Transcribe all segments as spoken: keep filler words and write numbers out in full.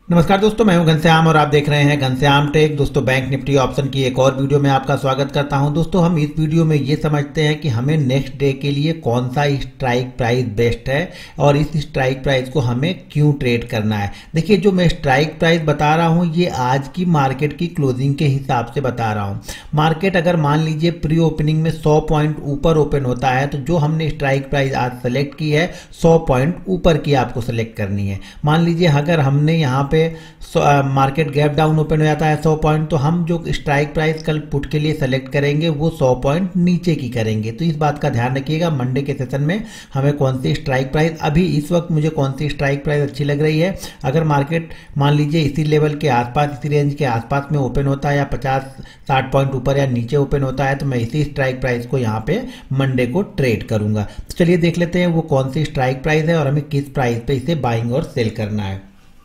नमस्कार दोस्तों, मैं हूं घनश्याम और आप देख रहे हैं घनश्याम टेक। दोस्तों, बैंक निफ्टी ऑप्शन की एक और वीडियो में आपका स्वागत करता हूं। दोस्तों, हम इस वीडियो में ये समझते हैं कि हमें नेक्स्ट डे के लिए कौन सा स्ट्राइक प्राइस बेस्ट है और इस स्ट्राइक प्राइस को हमें क्यों ट्रेड करना है। देखिए, जो मैं स्ट्राइक प्राइस बता रहा हूं ये आज की मार्केट की क्लोजिंग के हिसाब से बता रहा हूं। मार्केट अगर मान लीजिए प्री ओपनिंग में सौ पॉइंट ऊपर ओपन होता है तो जो हमने स्ट्राइक प्राइस आज सेलेक्ट की है सौ पॉइंट ऊपर की आपको सेलेक्ट करनी है। मान लीजिए अगर हमने यहाँ पे मार्केट गैप डाउन ओपन हो जाता है सौ पॉइंट, तो हम जो स्ट्राइक प्राइस कल पुट के लिए सेलेक्ट करेंगे वो सौ पॉइंट नीचे की करेंगे। तो इस बात का ध्यान रखिएगा, मंडे के सेशन में हमें कौन सी स्ट्राइक प्राइस, अभी इस वक्त मुझे कौन सी स्ट्राइक प्राइस अच्छी लग रही है। अगर मार्केट मान लीजिए इसी लेवल के आसपास, इसी रेंज के आसपास में ओपन होता है या पचास साठ पॉइंट ऊपर या नीचे ओपन होता है तो मैं इसी स्ट्राइक प्राइस को यहाँ पे मंडे को ट्रेड करूंगा। तो चलिए देख लेते हैं वो कौन सी स्ट्राइक प्राइस है और हमें किस प्राइस पे इसे बाइंग और सेल करना है।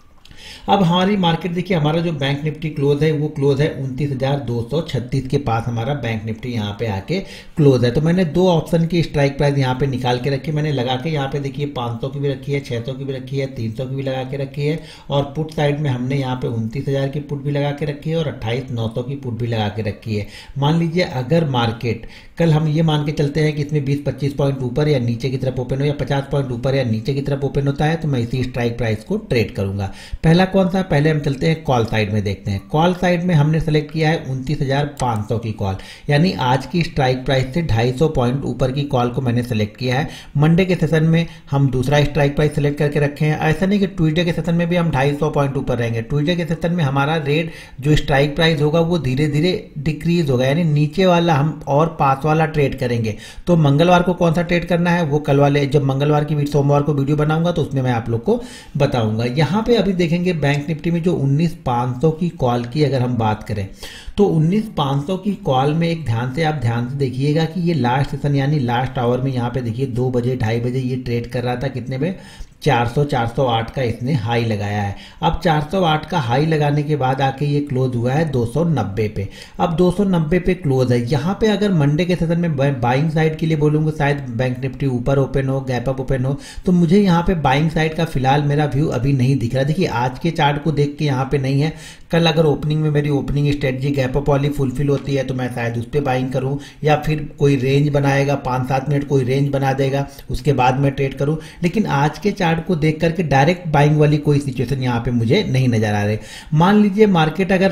अब हमारी मार्केट देखिए, हमारा जो बैंक निफ्टी क्लोज है वो क्लोज है उनतीस हजार दो सौ छत्तीस के पास हमारा बैंक निफ्टी यहाँ पे आके क्लोज है। तो मैंने दो ऑप्शन की स्ट्राइक प्राइस यहाँ पे निकाल के रखी, मैंने लगा के यहाँ पे देखिए पाँच सौ की भी रखी है, छह सौ की भी रखी है, तीन सौ की भी लगा के रखी है और पुट साइड में हमने यहाँ पे उनतीस हजार की पुट भी लगा के रखी है और अट्ठाईस नौ सौ की पुट भी लगा के रखी है। मान लीजिए अगर मार्केट कल, हम ये मान के चलते हैं कि इसमें बीस पच्चीस पॉइंट ऊपर या नीचे की तरफ ओपन हो या पचास पॉइंट ऊपर या नीचे की तरफ ओपन होता है तो मैं इसी स्ट्राइक प्राइस को ट्रेड करूंगा। पहला कौन सा, पहले हम चलते हैं कॉल साइड में, देखते हैं। कॉल साइड में हमने सेलेक्ट किया है उनतीस हजार पाँच सौ की कॉल, यानी आज की स्ट्राइक प्राइस से ढाई सौ पॉइंट ऊपर की कॉल को मैंने सेलेक्ट किया है। मंडे के सेशन में हम दूसरा स्ट्राइक प्राइस सेलेक्ट करके रखे हैं। ऐसा नहीं कि ट्यूसडे के सेशन में भी हम ढाई सौ पॉइंट ऊपर रहेंगे। ट्यूसडे के सेशन में हमारा रेट जो स्ट्राइक प्राइस होगा वो धीरे धीरे डिक्रीज होगा, यानी नीचे वाला हम और पास वाला ट्रेड करेंगे। तो मंगलवार को कौन सा ट्रेड करना है वो कल वाले, जब मंगलवार की सोमवार को वीडियो बनाऊंगा तो उसमें मैं आप लोग को बताऊंगा। यहां पे अभी देखेंगे बैंक निफ्टी में जो उन्नीस पाँच सौ की कॉल की अगर हम बात करें तो उन्नीस पाँच सौ की कॉल में एक ध्यान से आप ध्यान से देखिएगा कि ये लास्ट सेशन यानी लास्ट आवर में यहाँ पे देखिए दो बजे ढाई बजे ये ट्रेड कर रहा था कितने में, चार सौ चार सौ आठ का इसने हाई लगाया है। अब चार सौ आठ का हाई लगाने के बाद आके ये क्लोज हुआ है दो सौ नब्बे पे। अब दो सौ नब्बे पे क्लोज है। यहाँ पे अगर मंडे के सेशन में बाइंग साइड के लिए बोलूंगा, शायद बैंक निफ्टी ऊपर ओपन हो, गैप अप ओपन हो, तो मुझे यहाँ पे बाइंग साइड का फिलहाल मेरा व्यू अभी नहीं दिख रहा। देखिए आज के चार्ट को देख के यहाँ पे नहीं है। कल अगर ओपनिंग में मेरी ओपनिंग स्ट्रेटजी गैप अप वाली फुलफिल होती है तो मैं शायद उस पर बाइंग करूं या फिर कोई रेंज बनाएगा, पाँच सात मिनट कोई रेंज बना देगा उसके बाद मैं ट्रेड करूं। लेकिन आज के चार्ट को देख करके डायरेक्ट बाइंग वाली कोई सिचुएशन यहाँ पे मुझे नहीं नजर आ रही। मान लीजिए मार्केट अगर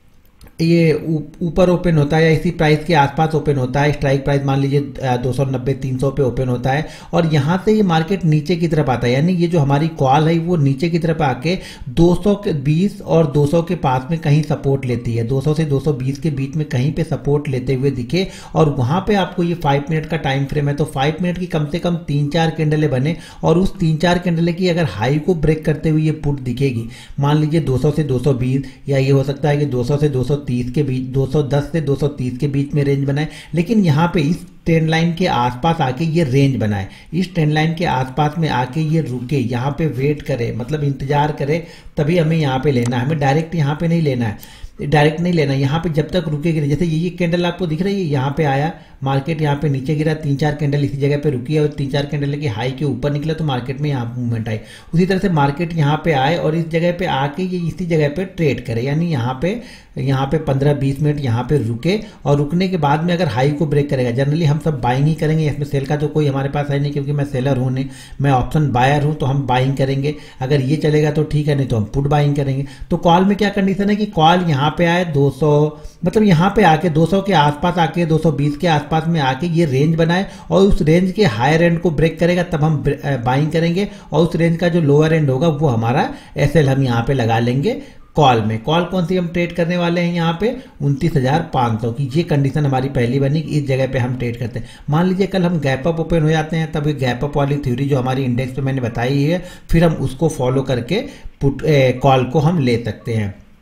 ये ऊपर ओपन होता है या इसी प्राइस के आसपास ओपन होता है, स्ट्राइक प्राइस मान लीजिए दो सौ नब्बे तीन सौ पे ओपन होता है और यहाँ से ये मार्केट नीचे की तरफ आता है, यानी ये जो हमारी कॉल है वो नीचे की तरफ आके दो सौ के बीस और दो सौ के पास में कहीं सपोर्ट लेती है, दो सौ से दो सौ बीस के बीच में कहीं पे सपोर्ट लेते हुए दिखे और वहां पे आपको ये फाइव मिनट का टाइम फ्रेम है तो फाइव मिनट की कम से कम तीन चार कैंडले बने और उस तीन चार कैंडले की अगर हाई को ब्रेक करते हुए ये पुट दिखेगी, मान लीजिए दो सौ से दो सौ बीस या ये हो सकता है कि दो सौ से दो सौ तीस के बीच, दो सौ दस से दो सौ तीस के बीच में रेंज बनाए, लेकिन यहाँ पे इस ट्रेंड लाइन के आसपास आके ये रेंज बनाए, इस ट्रेंड लाइन के आसपास में आके ये रुके, यहाँ पे वेट करे, मतलब इंतजार करे, तभी हमें यहाँ पे लेना है। हमें डायरेक्ट यहाँ पे नहीं लेना है, डायरेक्ट नहीं लेना, यहाँ पे जब तक रुकेगी। जैसे ये ये कैंडल आपको दिख रही है, यहाँ पे आया मार्केट, यहाँ पे नीचे गिरा, तीन चार कैंडल इसी जगह पे रुकी है और तीन चार कैंडल की हाई के ऊपर निकला तो मार्केट में यहाँ मूवमेंट आई। उसी तरह से मार्केट यहाँ पे आए और इस जगह पे आके ये इसी जगह पे ट्रेड करे, यानी यहाँ पे यहाँ पे पंद्रह बीस मिनट यहाँ पे रुके और रुकने के बाद में अगर हाई को ब्रेक करेगा, जनरली हम सब बाइंग ही करेंगे, इसमें सेल का तो कोई हमारे पास है नहीं क्योंकि मैं सेलर हूँ नहीं, मैं ऑप्शन बायर हूँ, तो हम बाइंग करेंगे। अगर ये चलेगा तो ठीक है, नहीं तो हम पुट बाइंग करेंगे। तो कॉल में क्या कंडीशन है कि कॉल यहाँ पे आए दो सौ, मतलब यहाँ पे आके दो सौ के आसपास आके दो सौ बीस के आसपास में आके ये रेंज बनाए और उस रेंज के हायर एंड को ब्रेक करेगा तब हम बाइंग करेंगे और उस रेंज का जो लोअर एंड होगा वो हमारा एसएल हम यहाँ पे लगा लेंगे कॉल में। कॉल कौन सी हम ट्रेड करने वाले हैं यहाँ पे उनतीस हजार पाँच सौ की, ये कंडीशन हमारी पहली बनी कि इस जगह पे हम ट्रेड करते हैं। मान लीजिए कल हम गैप अप ओपन हो जाते हैं तब ये गैप अप वाली थ्योरी जो हमारी इंडेक्स पे मैंने बताई है फिर हम उसको फॉलो करके पुट कॉल को हम ले सकते हैं।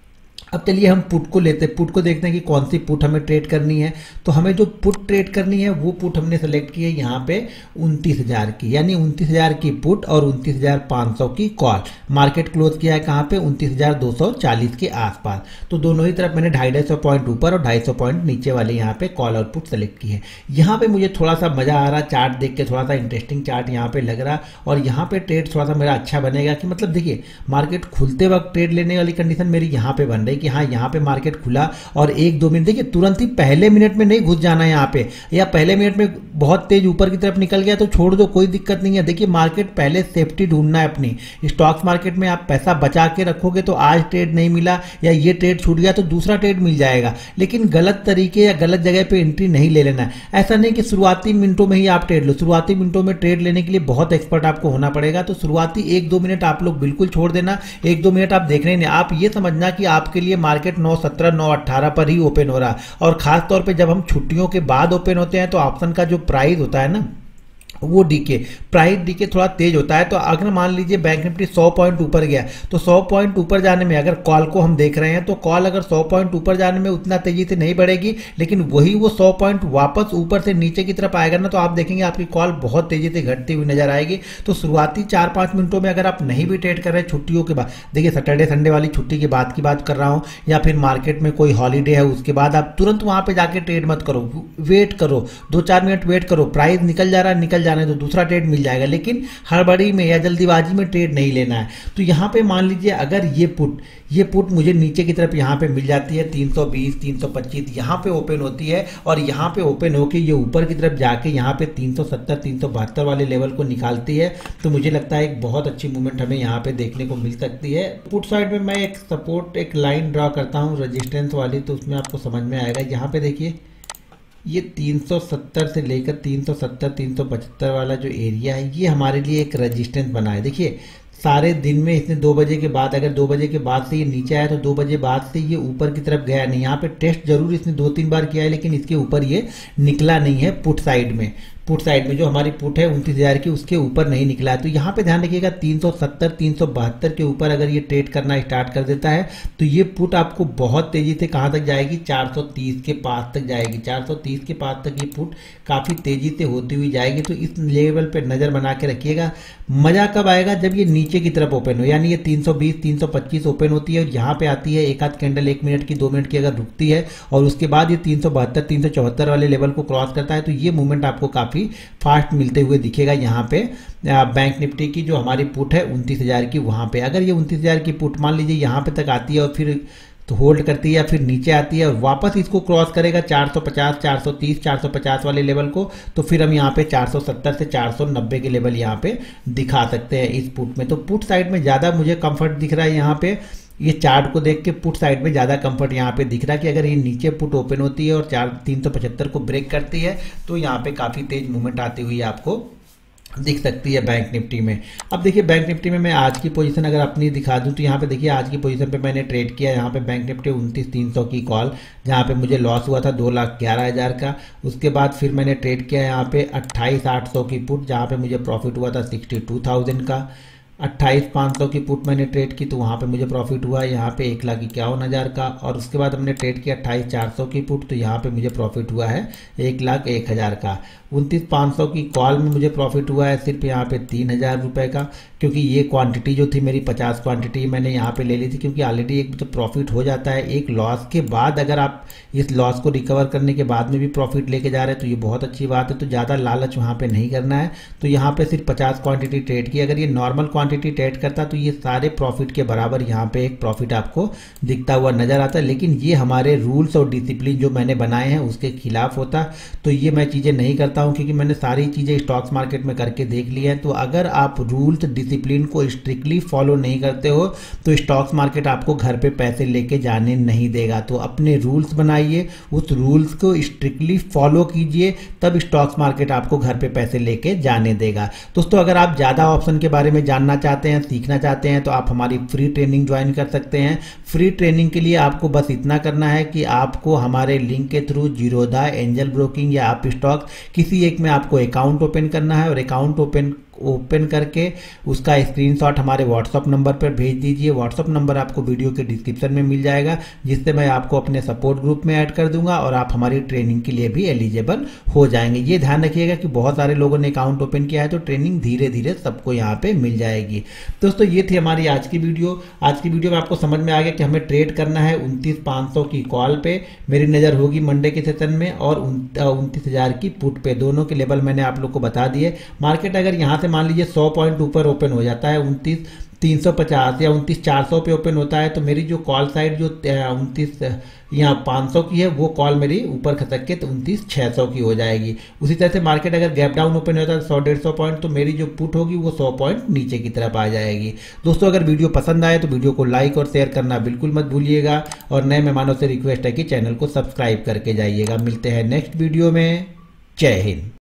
अब चलिए हम पुट को लेते हैं, पुट को देखते हैं कि कौन सी पुट हमें ट्रेड करनी है। तो हमें जो पुट ट्रेड करनी है वो पुट हमने सेलेक्ट की है यहाँ पे उनतीस हजार की, यानी उनतीस हजार की पुट और उनतीस हजार पाँच सौ की कॉल। मार्केट क्लोज किया है कहाँ पे, उनतीस हजार दो सौ चालीस के आसपास। तो दोनों ही तरफ मैंने ढाई ढाई सौ पॉइंट ऊपर और ढाई सौ पॉइंट नीचे वाले यहाँ पे कॉल और पुट सेलेक्ट की है। यहाँ पे मुझे थोड़ा सा मजा आ रहा, चार्ट देख के थोड़ा सा इंटरेस्टिंग चार्ट यहाँ पे लग रहा, और यहाँ पे ट्रेड थोड़ा सा मेरा अच्छा बनेगा कि मतलब देखिए मार्केट खुलते वक्त ट्रेड लेने वाली कंडीशन मेरी यहाँ पे बन रही कि हाँ यहाँ पे मार्केट खुला और एक दो मिनट देखिए तुरंत ही पहले मिनट में नहीं घुस जाना है यहाँ पे, या पहले मिनट में बहुत तेज ऊपर की तरफ निकल गया तो छोड़ दो, कोई दिक्कत नहीं है। देखिए मार्केट पहले सेफ्टी ढूंढना है अपनी। स्टॉक्स मार्केट में आप पैसा बचा के रखोगे तो आज ट्रेड नहीं मिला या ये ट्रेड छूट गया तो दूसरा ट्रेड मिल जाएगा, लेकिन गलत तरीके या गलत जगह पे एंट्री नहीं ले लेना है। ऐसा नहीं कि शुरुआती मिनटों में ही आप ट्रेड लो, शुरुआती मिनटों में ट्रेड लेने के लिए बहुत एक्सपर्ट आपको होना पड़ेगा। तो शुरुआती एक दो मिनट आप लोग बिल्कुल छोड़ देना, एक दो मिनट आप देख रहे हैं, आप ये समझना कि आपके लिए मार्केट नौ सत्रह नौ अट्ठारह पर ही ओपन हो रहा। और खास तौर पे जब हम छुट्टियों के बाद ओपन होते हैं तो ऑप्शन का जो प्राइस होता है ना वो डीके प्राइस डीके थोड़ा तेज होता है। तो अगर मान लीजिए बैंक निफ्टी सौ पॉइंट ऊपर गया तो सौ पॉइंट ऊपर जाने में, अगर कॉल को हम देख रहे हैं तो कॉल अगर सौ पॉइंट ऊपर जाने में उतना तेजी से नहीं बढ़ेगी, लेकिन वही वो सौ पॉइंट वापस ऊपर से नीचे की तरफ आएगा ना तो आप देखेंगे आपकी कॉल बहुत तेजी से घटती हुई नजर आएगी। तो शुरुआती चार पांच मिनटों में अगर आप नहीं भी ट्रेड कर रहे हैं छुट्टियों के बाद, देखिए सैटरडे संडे वाली छुट्टी के बाद की बात कर रहा हूं, या फिर मार्केट में कोई हॉलीडे है उसके बाद आप तुरंत वहां पे जाके ट्रेड मत करो, वेट करो, दो चार मिनट वेट करो, प्राइस निकल जा रहा है निकल जाने तो दूसरा ट्रेड मिल जाएगा, लेकिन हड़बड़ी में या जल्दीबाजी में ट्रेड नहीं लेना है। तो यहाँ पे मान लीजिए अगर ये पुट ये पुट मुझे नीचे की तरफ यहाँ पे मिल जाती है तीन सौ बीस तीन सौ पच्चीस यहाँ पे ओपन होती है, और यहाँ पे ओपन होके ये ऊपर की तरफ जाके यहाँ पे तीन सौ सत्तर तीन सौ बहत्तर वाले लेवल को निकालती है, तो मुझे लगता है एक बहुत अच्छी मूवमेंट हमें यहाँ पे देखने को मिल सकती है। पुट साइड में मैं एक सपोर्ट एक लाइन ड्रॉ करता हूँ रेजिस्टेंस वाली, तो उसमें आपको समझ में आएगा। यहाँ पे देखिए ये तीन सौ सत्तर से लेकर तीन सौ सत्तर तीन सौ पचहत्तर वाला जो एरिया है ये हमारे लिए एक रेजिस्टेंस बना है। देखिए सारे दिन में इसने दो बजे के बाद, अगर दो बजे के बाद से ये नीचे आया तो दो बजे बाद से ये ऊपर की तरफ गया नहीं। यहाँ पे टेस्ट जरूर इसने दो तीन बार किया है, लेकिन इसके ऊपर ये निकला नहीं है। पुट साइड में पुट साइड में जो हमारी पुट है उनतीस हजार की, उसके ऊपर नहीं निकला है। तो यहाँ पे ध्यान रखिएगा तीन सौ सत्तर तीन सौ बहत्तर के ऊपर अगर ये ट्रेड करना स्टार्ट कर देता है तो ये पुट आपको बहुत तेजी से कहाँ तक जाएगी, चार सौ तीस के पास तक जाएगी। चार सौ तीस के पास तक ये पुट काफी तेजी से होती हुई जाएगी। तो इस लेवल पे नजर बना के रखिएगा। मजा कब आएगा, जब ये नीचे की तरफ ओपन हो, यानी ये तीन सौ बीस तीन सौ पच्चीस ओपन होती है और यहाँ पे आती है एक आध कैंडल एक मिनट की दो मिनट की अगर रुकती है और उसके बाद ये तीन सौ बहत्तर तीन सौ चौहत्तर वाले लेवल को क्रॉस करता है तो ये मूवमेंट आपको काफी फास्ट मिलते हुए दिखेगा। यहाँ पे बैंक निफ्टी की जो हमारी पुट है उनतीस हजार की, वहां पे अगर ये उनतीस हजार की पुट मान लीजिए यहाँ पे तक आती है और फिर तो होल्ड करती है या फिर नीचे आती है और वापस इसको क्रॉस करेगा चार सौ पचास चार सौ तीस चार सौ पचास वाले लेवल को, तो फिर हम यहाँ पे चार सौ सत्तर से चार सौ नब्बे के लेवल यहाँ पे दिखा सकते हैं इस पुट में। तो पुट साइड में ज्यादा मुझे कंफर्ट दिख रहा है। यहाँ पे ये चार्ट को देख के पुट साइड में ज्यादा कंफर्ट यहाँ पे दिख रहा है कि अगर ये नीचे पुट ओपन होती है और चार तीन सौ पचहत्तर को ब्रेक करती है तो यहाँ पे काफी तेज मूवमेंट आती हुई आपको दिख सकती है बैंक निफ्टी में। अब देखिए बैंक निफ्टी में मैं आज की पोजीशन अगर अपनी दिखा दूं तो यहाँ पे देखिए आज की पोजीशन पे मैंने ट्रेड किया यहाँ पे बैंक निफ्टी उनतीस तीन सौ की कॉल, जहाँ पे मुझे लॉस हुआ था दो लाख ग्यारह हज़ार का। उसके बाद फिर मैंने ट्रेड किया यहाँ पे अट्ठाईस आठ सौ की पुट, जहाँ पे मुझे प्रॉफिट हुआ था सिक्सटी टू थाउजेंड का। अट्ठाईस पाँच सौ की पुट मैंने ट्रेड की तो वहाँ पे मुझे प्रॉफिट हुआ यहाँ पे एक लाख इक्यावन हज़ार का। और उसके बाद हमने ट्रेड किया अट्ठाईस चार सौ की पुट, तो यहाँ पे मुझे प्रॉफिट हुआ है एक लाख एक हज़ार का। उनतीस पाँच सौ की कॉल में मुझे प्रॉफिट हुआ है सिर्फ यहाँ पे तीन हज़ार रुपये का, क्योंकि ये क्वांटिटी जो थी मेरी पचास क्वांटिटी मैंने यहाँ पे ले ली थी, क्योंकि ऑलरेडी एक तो प्रॉफिट हो जाता है एक लॉस के बाद, अगर आप इस लॉस को रिकवर करने के बाद में भी प्रॉफिट लेके जा रहे हैं तो ये बहुत अच्छी बात है। तो ज़्यादा लालच वहाँ पे नहीं करना है। तो यहाँ पे सिर्फ पचास क्वांटिटी ट्रेड की, अगर ये नॉर्मल क्वांटिटी ट्रेड करता तो ये सारे प्रॉफिट के बराबर यहाँ पे एक प्रॉफिट आपको दिखता हुआ नजर आता है, लेकिन ये हमारे रूल्स और डिसिप्लिन जो मैंने बनाए हैं उसके खिलाफ होता। तो ये मैं चीज़ें नहीं करता हूँ, क्योंकि मैंने सारी चीज़ें स्टॉक्स मार्केट में करके देख ली है। तो अगर आप रूल्स डिसिप्लिन को स्ट्रिक्टली फॉलो नहीं करते हो तो स्टॉक्स मार्केट आपको घर पे पैसे लेके जाने नहीं देगा। तो अपने रूल्स बनाइए, उस रूल्स को स्ट्रिक्टली फॉलो कीजिए, तब स्टॉक्स मार्केट आपको घर पे पैसे लेके जाने देगा। दोस्तों अगर आप ज़्यादा ऑप्शन के बारे में जानना चाहते हैं, सीखना चाहते हैं, तो आप हमारी फ्री ट्रेनिंग ज्वाइन कर सकते हैं। फ्री ट्रेनिंग के लिए आपको बस इतना करना है कि आपको हमारे लिंक के थ्रू जीरोधा, एंजल ब्रोकिंग या आप स्टॉक किसी एक में आपको अकाउंट ओपन करना है, और अकाउंट ओपन ओपन करके उसका स्क्रीनशॉट हमारे व्हाट्सअप नंबर पर भेज दीजिए। व्हाट्सअप नंबर आपको वीडियो के डिस्क्रिप्शन में मिल जाएगा, जिससे मैं आपको अपने सपोर्ट ग्रुप में ऐड कर दूंगा और आप हमारी ट्रेनिंग के लिए भी एलिजिबल हो जाएंगे। ये ध्यान रखिएगा कि बहुत सारे लोगों ने अकाउंट ओपन किया है तो ट्रेनिंग धीरे धीरे सबको यहाँ पे मिल जाएगी। दोस्तों ये थी हमारी आज की वीडियो। आज की वीडियो में आपको समझ में आ गया कि हमें ट्रेड करना है उनतीस पाँच सौ की कॉल पे, मेरी नज़र होगी मंडे के सेशन में, और उनतीस हजार की पुट पे। दोनों के लेवल मैंने आप लोग को बता दिए। मार्केट अगर यहाँ से मान लीजिए सौ पॉइंट ऊपर ओपन हो जाता है, उनतीस तीन सौ पचास या उनतीस चार सौ पे ओपन होता है, तो मेरी जो कॉल साइड जो उनतीस यहाँ पाँच सौ की है वो कॉल मेरी ऊपर खसक के तो उनतीस छः सौ की हो जाएगी। उसी तरह से मार्केट अगर गैप डाउन ओपन होता है सौ डेढ़ सौ पॉइंट, तो मेरी जो पुट होगी वो सौ पॉइंट नीचे की तरफ आ जाएगी। दोस्तों अगर वीडियो पसंद आए तो वीडियो को लाइक और शेयर करना बिल्कुल मत भूलिएगा, और नए मेहमानों से रिक्वेस्ट है कि चैनल को सब्सक्राइब करके जाइएगा। मिलते हैं नेक्स्ट वीडियो में। जय हिंद।